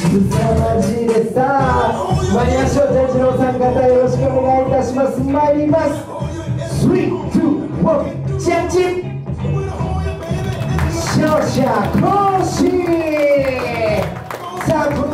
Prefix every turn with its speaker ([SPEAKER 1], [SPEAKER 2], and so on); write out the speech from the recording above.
[SPEAKER 1] 凄まじいです。さあ参りましょう。ジャッジのお三方よろしくお願いいたします。参ります。3、2、1、ジャッジ。勝者行使。さあ